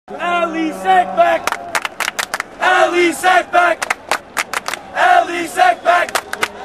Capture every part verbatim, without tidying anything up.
Ali Sekbek! Ali Sekbek! Ali Sekbek!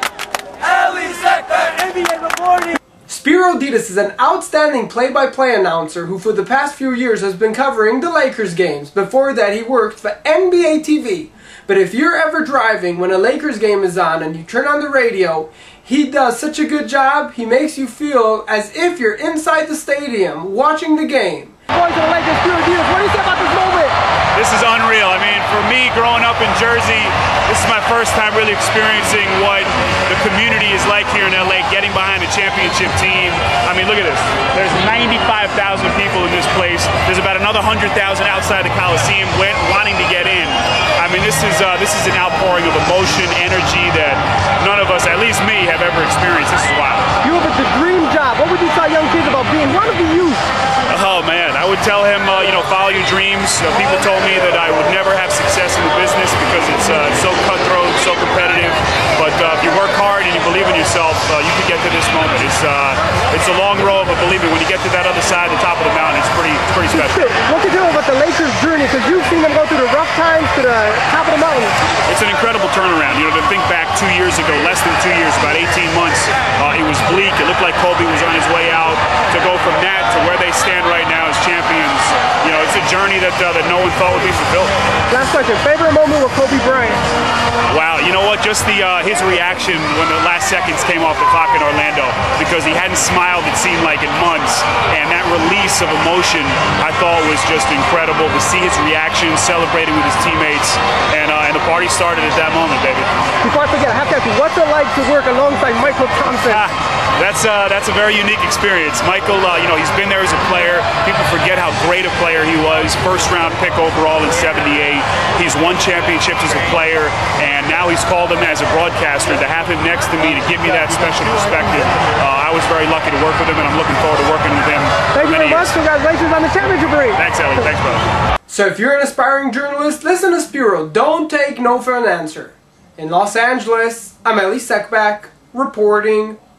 Ali Sekbek! N B A reporting! Spero Dedes is an outstanding play-by-play announcer who for the past few years has been covering the Lakers games. Before that he worked for N B A T V. But if you're ever driving when a Lakers game is on and you turn on the radio, he does such a good job, he makes you feel as if you're inside the stadium watching the game. Going to the Lakers, Spero Dedes, what do you say about this moment? This is unreal. I mean, for me, growing up in Jersey, this is my first time really experiencing what the community is like here in L A, getting behind a championship team. I mean, look at this. There's ninety-five thousand people in this place. There's about another one hundred thousand outside the Coliseum wanting to get in. I mean, this is uh, this is an outpouring of emotion, energy that none of us, at least me, have ever experienced. This is wild. You have the dream job. What would you tell young kids about being one of the youth? Oh man, I would tell him, uh, you know, follow your dreams. Uh, people told me that I would never have success in the business because it's uh, so cutthroat, so competitive. But uh, if you work hard and you believe in yourself, uh, you can get to this moment. It's uh, it's a long road, but believe me, when you get to that other side, the top of the mountain, it's pretty pretty special. What can you tell about the Lakers' journey? Because you've seen them go through the rough times to the top of the mountain. It's an incredible turnaround. You know, to think back two years ago, less than two years, about eighteen months, uh, it was bleak. It looked like Kobe was on his way out. To go from that to where they stand right now as champions, you know, it's a journey that uh, that no one thought would be fulfilled. Last question, favorite moment with Kobe Bryant? Wow, you know what? Just the uh, his reaction when the last seconds came off the clock in Orlando, because he hadn't smiled, it seemed like, in months, and that release of emotion I thought was just incredible to see his reaction, celebrating with his teammates, and uh, and the party started at that moment, baby. Before I forget, I have to ask you, what's it like to work alongside Michael Thompson? Ah, that's uh, that's a very unique experience. Michael, uh, you know, he's been there as a player. People forget how great a player he was. First round pick overall in seventy-eight. He's won championships as a player, and now he's called him as a broadcaster. To have him next to me to give me that special perspective, uh, I was very lucky to work with him, and I'm looking forward to working with him. Thank you very much. Congratulations on the championship ring. Thanks, Ellie. Thanks, brother. So if you're an aspiring journalist, listen to Spero. Don't take no for an answer. In Los Angeles, I'm Ali Sekbek, reporting